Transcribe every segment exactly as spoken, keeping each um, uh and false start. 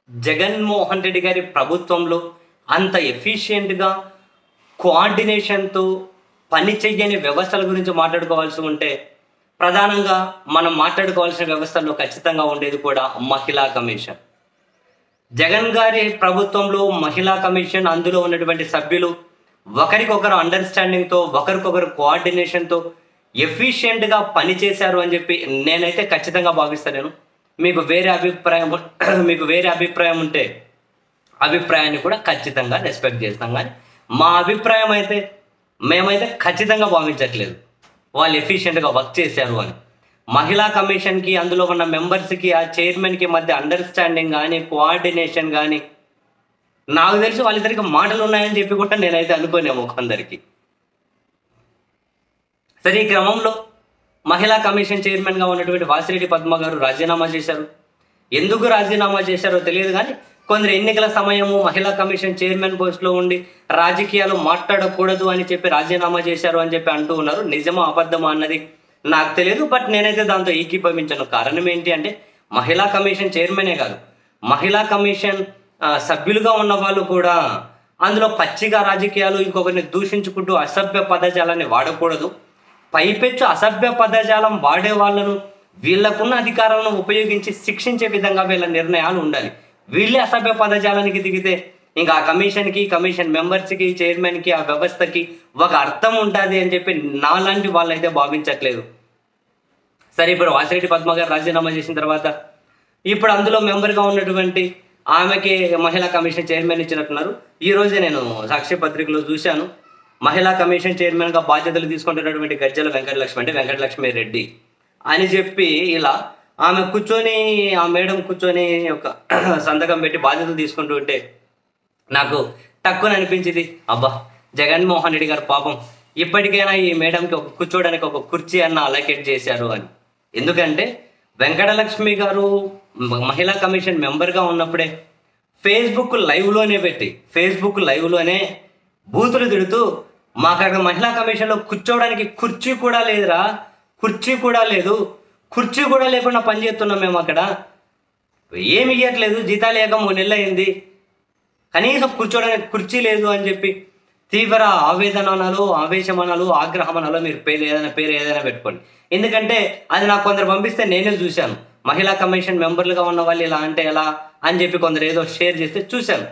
జగన్మోహన్ రెడ్డి గారి ప్రభుత్వంలో అంత ఎఫిషియెంట్‌గా కోఆర్డినేషన్‌తో పని చెయ్యని వ్యవస్థల గురించి మాట్లాడుకోవాల్సి ఉంటే, ప్రధానంగా మనం మాట్లాడుకోవాల్సిన వ్యవస్థల్లో ఖచ్చితంగా ఉండేది కూడా మహిళా కమిషన్. జగన్ గారి ప్రభుత్వంలో మహిళా కమిషన్, అందులో ఉన్నటువంటి సభ్యులు ఒకరికొకరు అండర్‌స్టాండింగ్‌తో, ఒకరికొకరు కోఆర్డినేషన్‌తో ఎఫిషియెంట్‌గా పనిచేశారు అని చెప్పి నేనైతే ఖచ్చితంగా భావిస్తాను. మీకు వేరే అభిప్రాయం మీకు వేరే అభిప్రాయం ఉంటే అభిప్రాయాన్ని కూడా ఖచ్చితంగా రెస్పెక్ట్ చేస్తాం. కానీ మా అభిప్రాయం అయితే మేమైతే ఖచ్చితంగా భావించట్లేదు వాళ్ళు ఎఫిషియెంట్‌గా వర్క్ చేశారు అని. మహిళా కమిషన్‌కి, అందులో ఉన్న మెంబర్స్‌కి, ఆ చైర్మన్‌కి మధ్య అండర్‌స్టాండింగ్ కానీ, కోఆర్డినేషన్ కానీ నాకు తెలిసి వాళ్ళిద్దరికి మాటలు ఉన్నాయని చెప్పి కూడా నేనైతే అనుకోనేమో కొందరికి. సరే, ఈ క్రమంలో మహిళా కమిషన్ చైర్మన్గా ఉన్నటువంటి వాసిరెడ్డి పద్మ గారు రాజీనామా చేశారు. ఎందుకు రాజీనామా చేశారో తెలియదు, కానీ కొందరు ఎన్నికల సమయము మహిళా కమిషన్ చైర్మన్ పోస్ట్లో ఉండి రాజకీయాలు మాట్లాడకూడదు అని చెప్పి రాజీనామా చేశారు అని చెప్పి అంటూ ఉన్నారు. నిజమా అబద్ధమా అన్నది నాకు తెలియదు, బట్ నేనైతే దాంతో ఏకీభవించను. కారణం ఏంటి అంటే, మహిళా కమిషన్ చైర్మనే కాదు, మహిళా కమిషన్ సభ్యులుగా ఉన్న వాళ్ళు కూడా అందులో పచ్చిగా రాజకీయాలు, ఇంకొకరిని దూషించుకుంటూ అసభ్య పదజాలాన్ని వాడకూడదు. పైపెచ్చు అసభ్య పదజాలం వాడే వాళ్ళను వీళ్ళకున్న అధికారాలను ఉపయోగించి శిక్షించే విధంగా వీళ్ళ నిర్ణయాలు ఉండాలి. వీళ్ళే అసభ్య పదజాలానికి దిగితే ఇంకా ఆ కమిషన్కి, కమిషన్ మెంబర్స్కి, చైర్మన్కి, ఆ వ్యవస్థకి ఒక అర్థం ఉంటుంది అని చెప్పి నాలాంటి వాళ్ళైతే భావించట్లేదు. సరే, ఇప్పుడు వాసిరెడ్డి పద్మ గారు రాజీనామా చేసిన తర్వాత ఇప్పుడు అందులో మెంబర్గా ఉన్నటువంటి ఆమెకి మహిళా కమిషన్ చైర్మన్ ఇచ్చినట్టున్నారు. ఈ రోజే నేను సాక్షి పత్రికలో చూశాను, మహిళా కమిషన్ చైర్మన్గా బాధ్యతలు తీసుకుంటున్నటువంటి గజ్జల వెంకటలక్ష్మి, అంటే వెంకటలక్ష్మి రెడ్డి అని చెప్పి ఇలా ఆమె కూర్చొని, ఆ మేడం కూర్చొని ఒక సంతకం పెట్టి బాధ్యతలు తీసుకుంటూ ఉంటే నాకు తక్కువ అనిపించింది. అబ్బా, జగన్మోహన్ రెడ్డి గారు పాపం ఇప్పటికైనా ఈ మేడంకి ఒక కూర్చోడానికి ఒక కుర్చీ అన్న అలకేట్ చేశారు అని. ఎందుకంటే వెంకటలక్ష్మి గారు మహిళా కమిషన్ మెంబర్గా ఉన్నప్పుడే ఫేస్బుక్ లైవ్లోనే పెట్టి ఫేస్బుక్ లైవ్లోనే బూతులు తిడుతూ, మాకు అక్కడ మహిళా కమిషన్లో కూర్చోవడానికి కుర్చీ కూడా లేదురా, కుర్చీ కూడా లేదు, కుర్చీ కూడా లేకుండా పనిచేస్తున్నాం మేము అక్కడ, ఏమి ఇవ్వట్లేదు, జీతాలు లేక మూడు నెలలు అయింది, కనీసం కూర్చోడానికి కుర్చీ లేదు అని చెప్పి తీవ్ర ఆవేదనలు, ఆవేశమనాలు, ఆగ్రహమనాలు, మీరు పేరు ఏదైనా పేరు ఏదైనా పెట్టుకోండి. ఎందుకంటే అది నాకు కొందరు పంపిస్తే నేనే చూశాను. మహిళా కమిషన్ మెంబర్లుగా ఉన్న వాళ్ళు ఇలా అంటే ఎలా అని చెప్పి కొందరు ఏదో షేర్ చేస్తే చూశాను.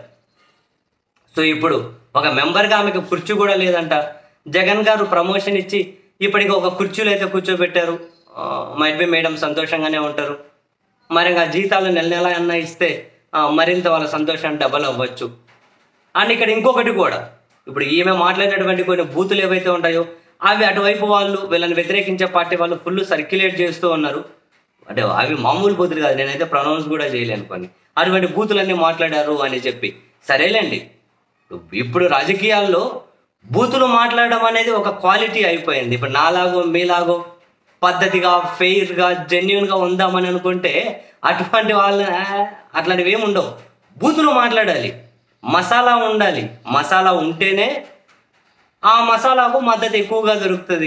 సో ఇప్పుడు ఒక మెంబర్గా ఆమెకు కుర్చీ కూడా లేదంట. జగన్ గారు ప్రమోషన్ ఇచ్చి ఇప్పటికి ఒక కుర్చీలో అయితే కూర్చోబెట్టారు. మైట్ బి మేడం సంతోషంగానే ఉంటారు. మరి ఇంకా జీతాలు నెల నెల అన్న ఇస్తే మరింత వాళ్ళ సంతోషం డబల్ అవ్వచ్చు. అండ్ ఇక్కడ ఇంకొకటి కూడా, ఇప్పుడు ఈమె మాట్లాడినటువంటి కొన్ని బూతులు ఏవైతే ఉంటాయో అవి అటువైపు వాళ్ళు, వీళ్ళని వ్యతిరేకించే పార్టీ వాళ్ళు ఫుల్ సర్క్యులేట్ చేస్తూ ఉన్నారు. అంటే అవి మామూలు బూతులు కాదు, నేనైతే ప్రొనౌన్స్ కూడా చేయలేను కొన్ని. అటువంటి బూతులన్నీ మాట్లాడారు అని చెప్పి సరేలేండి. ఇప్పుడు రాజకీయాల్లో బూతులు మాట్లాడడం అనేది ఒక క్వాలిటీ అయిపోయింది. ఇప్పుడు నాలాగో మీలాగో పద్ధతిగా, ఫెయిర్గా, జెన్యున్గా ఉందామని అనుకుంటే అటువంటి వాళ్ళ అట్లాంటివి ఏమి ఉండవు. బూతులు మాట్లాడాలి, మసాలా ఉండాలి. మసాలా ఉంటేనే ఆ మసాలాకు మద్దతు ఎక్కువగా దొరుకుతుంది.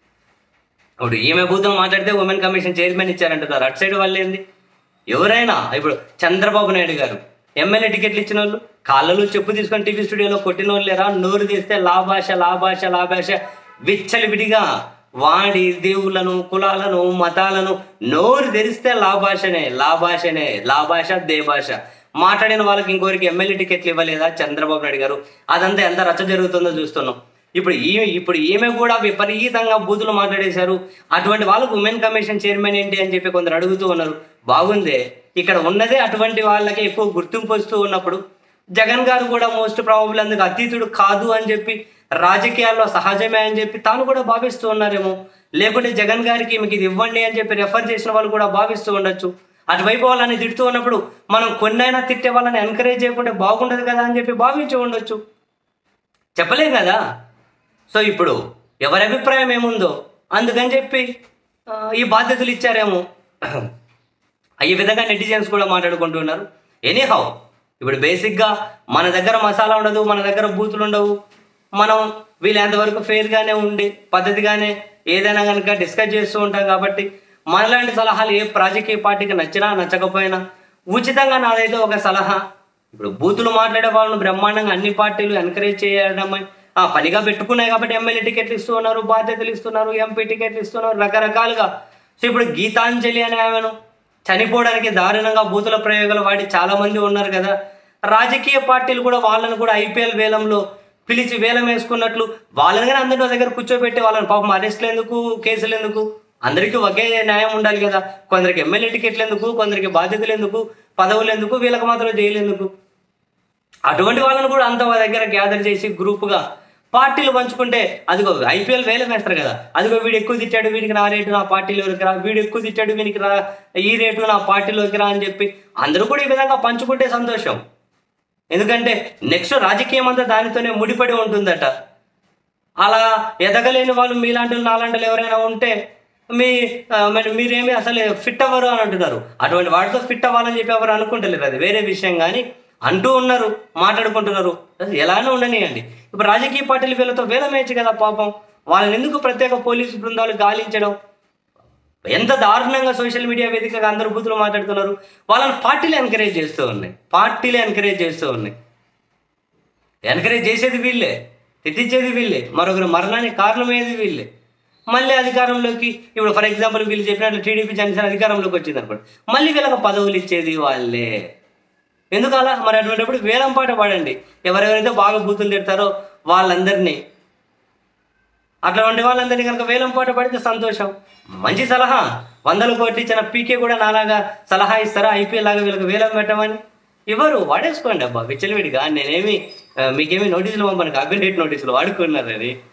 ఇప్పుడు ఈమె బూతులు మాట్లాడితే ఉమెన్ కమిషన్ చైర్మన్ ఇచ్చారంటున్నారు. అటు సైడ్ వాళ్ళు ఏంది, ఎవరైనా ఇప్పుడు చంద్రబాబు నాయుడు గారు ఎమ్మెల్యే టికెట్లు ఇచ్చిన వాళ్ళు కాళ్ళలో చెప్పు తీసుకొని టీవీ స్టూడియోలో కొట్టిన వాళ్ళు లేరా? నోరు తీస్తే లాభాష లాభాష లాభాష విచ్చలివిడిగా వాడి దేవుళ్ళను, కులాలను, మతాలను నోరు తెరిస్తే లాభాషనే లాభాషనే లాభాష దేభాష మాట్లాడిన వాళ్ళకి ఇంకోరికి ఎమ్మెల్యే టికెట్లు ఇవ్వలేదా చంద్రబాబు నాయుడు గారు? అదంతా ఎంత రచ్చ జరుగుతుందో చూస్తున్నాం. ఇప్పుడు ఈమె ఇప్పుడు ఈమె కూడా విపరీతంగా బూతులు మాట్లాడేశారు. అటువంటి వాళ్ళకు ఉమెన్ కమిషన్ చైర్మన్ ఏంటి అని చెప్పి కొందరు అడుగుతూ ఉన్నారు. బాగుందే, ఇక్కడ ఉన్నదే అటువంటి వాళ్ళకి ఎక్కువ గుర్తింపు వస్తూ ఉన్నప్పుడు జగన్ గారు కూడా మోస్ట్ ప్రాబబుల్ అందుకు అతీతుడు కాదు అని చెప్పి, రాజకీయాల్లో సహజమే అని చెప్పి తాను కూడా భావిస్తూ ఉన్నారేమో. లేకుంటే జగన్ గారికి మీకు ఇది ఇవ్వండి అని చెప్పి రెఫర్ చేసిన వాళ్ళు కూడా భావిస్తూ ఉండొచ్చు. అటువైపు వాళ్ళని తిడుతూ ఉన్నప్పుడు మనం కొన్నైనా తిట్టే వాళ్ళని ఎంకరేజ్ చేయకుంటే బాగుండదు కదా అని చెప్పి భావించి ఉండొచ్చు. చెప్పలేం కదా. సో ఇప్పుడు ఎవరి అభిప్రాయం ఏముందో అందుకని చెప్పి ఈ బాధ్యతలు ఇచ్చారేమో. ఈ విధంగా నెటిజన్స్ కూడా మాట్లాడుకుంటున్నారు. ఎనీహౌ, ఇప్పుడు బేసిక్గా మన దగ్గర మసాలా ఉండదు, మన దగ్గర బూతులు ఉండవు. మనం వీళ్ళంతవరకు ఫెయిర్గానే ఉండి పద్ధతిగానే ఏదైనా కనుక డిస్కస్ చేస్తూ ఉంటాం. కాబట్టి మనలాంటి సలహాలు ఏ రాజకీయ పార్టీకి నచ్చినా నచ్చకపోయినా ఉచితంగా నాదైతే ఒక సలహా, ఇప్పుడు బూతులు మాట్లాడే వాళ్ళను బ్రహ్మాండంగా అన్ని పార్టీలు ఎంకరేజ్ చేయడం ఆ పనిగా పెట్టుకున్నాయి కాబట్టి ఎమ్మెల్యే టికెట్లు ఇస్తూ ఉన్నారు, బాధ్యతలు ఇస్తున్నారు, ఎంపీ టికెట్లు ఇస్తున్నారు రకరకాలుగా. సో ఇప్పుడు గీతాంజలి అనే ఆమెను చనిపోవడానికి దారుణంగా బూతుల ప్రయోగాలు వాడి చాలా మంది ఉన్నారు కదా. రాజకీయ పార్టీలు కూడా వాళ్ళను కూడా ఐపీఎల్ వేలంలో పిలిచి వేలం వేసుకున్నట్లు వాళ్ళని కానీ అందరి దగ్గర కూర్చోబెట్టి వాళ్ళని పాపం అరెస్టులు ఎందుకు, కేసులు ఎందుకు? అందరికీ ఒకే న్యాయం ఉండాలి కదా. కొందరికి ఎమ్మెల్యే టికెట్లు ఎందుకు, కొందరికి బాధ్యతలు ఎందుకు, పదవులు ఎందుకు, వీళ్ళకి మాత్రం జైలు ఎందుకు? అటువంటి వాళ్ళని కూడా అంత దగ్గర గ్యాదర్ చేసి గ్రూప్గా పార్టీలు పంచుకుంటే, అదిగో ఐపీఎల్ వేలం వేస్తారు కదా, అదిగో వీడు ఎక్కువ తిట్టాడు వీడికి నా రేటు నా పార్టీలోకి రా, వీడు ఎక్కువ తిట్టాడు వీనికి రా ఈ రేటు నా పార్టీలోకి రా అని చెప్పి అందరూ కూడా ఈ విధంగా పంచుకుంటే సంతోషం. ఎందుకంటే నెక్స్ట్ రాజకీయం అంతా దానితోనే ముడిపడి ఉంటుందట. అలా ఎదగలేని వాళ్ళు మీలాంటి నాలాంటి ఎవరైనా ఉంటే మీ మరి మీరేమి అసలు ఫిట్ అవ్వరు అని అంటున్నారు. అటువంటి వాటితో ఫిట్ అవ్వాలని చెప్పి ఎవరు అనుకుంటలేరు, అది వేరే విషయం. కానీ అంటూ ఉన్నారు, మాట్లాడుకుంటున్నారు, ఎలానే ఉండనియండి. ఇప్పుడు రాజకీయ పార్టీలు వీళ్ళతో వేలమేయచ్చు కదా పాపం. వాళ్ళని ఎందుకు ప్రత్యేక పోలీసు బృందాలు గాలించడం? ఎంత దారుణంగా సోషల్ మీడియా వేదికగా అందరూ బూతులు మాట్లాడుతున్నారు. వాళ్ళని పార్టీలు ఎంకరేజ్ చేస్తూ ఉన్నాయి, పార్టీలు ఎంకరేజ్ చేస్తూ ఉన్నాయి. ఎంకరేజ్ చేసేది వీళ్ళే, తిట్టించేది వీళ్ళే, మరొకరు మరణానికి కారణమయ్యేది వీళ్ళే. మళ్ళీ అధికారంలోకి ఇప్పుడు ఫర్ ఎగ్జాంపుల్ వీళ్ళు చెప్పినట్లు టీడీపీ జనసేన అధికారంలోకి వచ్చింది అనుకోండి, మళ్ళీ వీళ్ళకి పదవులు ఇచ్చేది వాళ్ళే. ఎందుకు అలా? మరి అటువంటిప్పుడు వేలం పాట పాడండి, ఎవరెవరైతే బాగా బూతులు తిడతారో వాళ్ళందరినీ, అటువంటి వాళ్ళందరినీ కనుక వేలం పాట పడితే సంతోషం. మంచి సలహా. వందల కోట్లు ఇచ్చిన పీకే కూడా నాలాగా సలహా ఇస్తారా ఐపీఎల్ లాగా వీళ్ళకి వేలం పెట్టమని? ఇవ్వరు. వాడేసుకోండి అబ్బా విచ్చలవిడిగా. నేనేమి మీకేమి నోటీసులు పంపను, అగ్రిడేట్ నోటీసులు వాడుకున్నారని.